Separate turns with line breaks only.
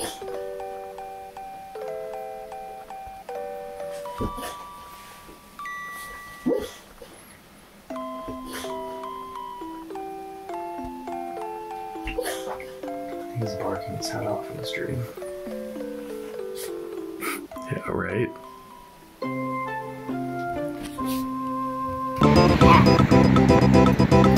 He's barking his head off in his dream.
Yeah, right.
Yeah.